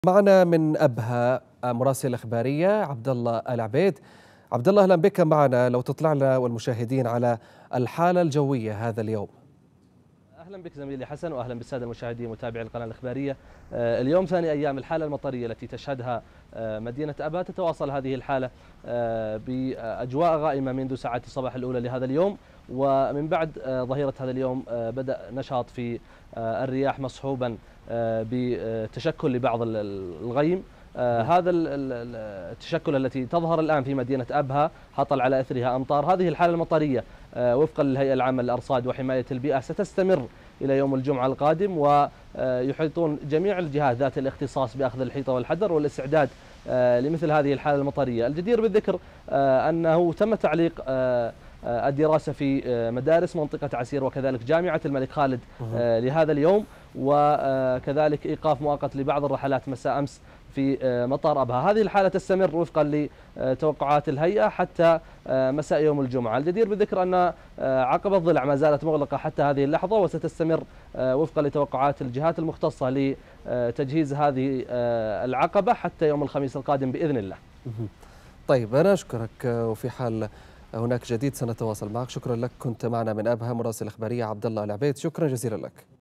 معنا من أبها مراسل إخبارية عبد الله العبيد. عبد الله، أهلا بك معنا. لو تطلعنا والمشاهدين على الحالة الجوية هذا اليوم. أهلا بك زميلي حسن، وأهلا بالسادة المشاهدين متابعي القناة الإخبارية. اليوم ثاني أيام الحالة المطرية التي تشهدها مدينة أبها. تتواصل هذه الحالة بأجواء غائمة منذ ساعات الصباح الأولى لهذا اليوم، ومن بعد ظهيرة هذا اليوم بدأ نشاط في الرياح مصحوبا بتشكل لبعض الغيم. هذا التشكل التي تظهر الآن في مدينة أبها هطل على أثرها أمطار. هذه الحالة المطرية وفقا للهيئة العامة للأرصاد وحماية البيئة ستستمر إلى يوم الجمعة القادم، ويحيطون جميع الجهات ذات الاختصاص بأخذ الحيطة والحذر والاستعداد لمثل هذه الحالة المطرية. الجدير بالذكر أنه تم تعليق الدراسة في مدارس منطقة عسير وكذلك جامعة الملك خالد لهذا اليوم، وكذلك إيقاف مؤقت لبعض الرحلات مساء أمس في مطار أبها. هذه الحالة تستمر وفقا لتوقعات الهيئة حتى مساء يوم الجمعة. الجدير بالذكر أن عقبة الضلع ما زالت مغلقة حتى هذه اللحظة، وستستمر وفقا لتوقعات الجهات المختصة لتجهيز هذه العقبة حتى يوم الخميس القادم بإذن الله. طيب، أنا أشكرك، وفي حال هناك جديد سنتواصل معك. شكرا لك، كنت معنا من أبها مراسل إخبارية عبد الله العبيد. شكرا جزيلا لك.